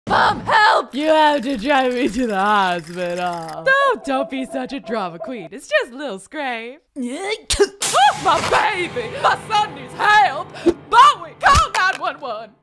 Mom, help! You have to drive me to the hospital. No, don't be such a drama queen. It's just a little scrape. Oh, my baby! My son needs help! Bowie, call 911!